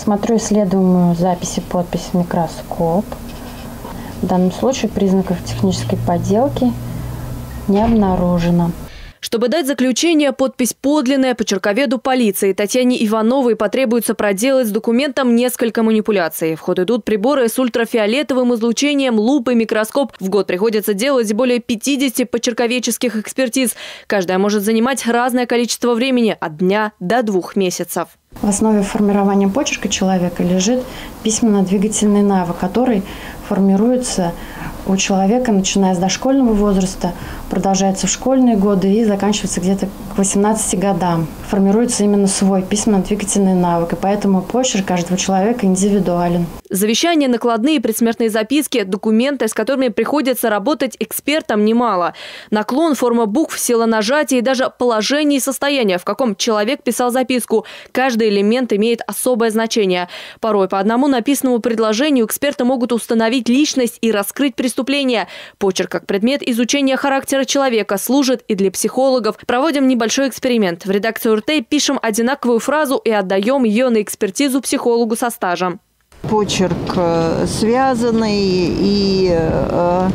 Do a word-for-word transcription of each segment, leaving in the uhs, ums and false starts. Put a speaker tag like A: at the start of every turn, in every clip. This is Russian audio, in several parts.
A: Смотрю исследуемую запись и подпись в микроскоп. В данном случае признаков технической подделки не обнаружено.
B: Чтобы дать заключение, подпись подлинная, почерковеду полиции Татьяне Ивановой потребуется проделать с документом несколько манипуляций. В ход идут приборы с ультрафиолетовым излучением, лупы, микроскоп. В год приходится делать более пятидесяти почерковедческих экспертиз. Каждая может занимать разное количество времени – от дня до двух месяцев.
A: В основе формирования почерка человека лежит письменно-двигательный навык, который формируется у человека, начиная с дошкольного возраста, продолжается в школьные годы и заканчивается где-то к восемнадцати годам. Формируется именно свой письменно-двигательный навык, и поэтому почерк каждого человека индивидуален.
B: Завещания, накладные, предсмертные записки – документы, с которыми приходится работать экспертам, немало. Наклон, форма букв, сила нажатия и даже положение и состояние, в каком человек писал записку. Каждый элемент имеет особое значение. Порой по одному написанному предложению эксперты могут установить личность и раскрыть преступление. Почерк как предмет изучения характера человека служит и для психологов. Проводим небольшой эксперимент. В редакции ОРТ пишем одинаковую фразу и отдаем ее на экспертизу психологу со стажем.
C: Почерк связанный и, э,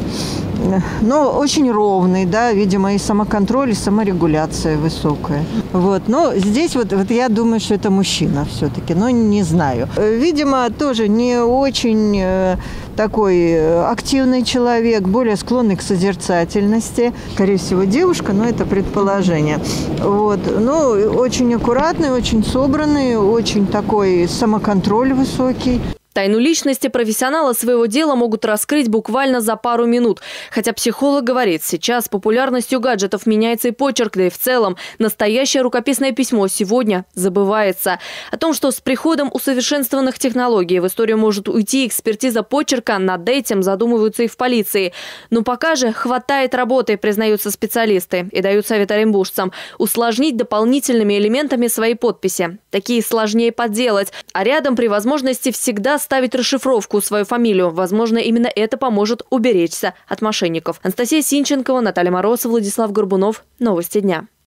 C: ну, очень ровный, да, видимо, и самоконтроль, и саморегуляция высокая. Вот, но здесь вот, вот я думаю, что это мужчина все-таки, но не знаю. Видимо, тоже не очень э, такой активный человек, более склонный к созерцательности. Скорее всего, девушка, но это предположение. Вот, ну, очень аккуратный, очень собранный, очень такой самоконтроль высокий.
B: Тайну личности профессионала своего дела могут раскрыть буквально за пару минут. Хотя психолог говорит, сейчас с популярностью гаджетов меняется и почерк, да и в целом настоящее рукописное письмо сегодня забывается. О том, что с приходом усовершенствованных технологий в историю может уйти экспертиза почерка, над этим задумываются и в полиции. Но пока же хватает работы, признаются специалисты, и дают совет оренбуржцам усложнить дополнительными элементами свои подписи. Такие сложнее подделать, а рядом при возможности всегда ставить расшифровку, свою фамилию. Возможно, именно это поможет уберечься от мошенников. Анастасия Синченкова, Наталья Мороз, Владислав Горбунов. Новости дня.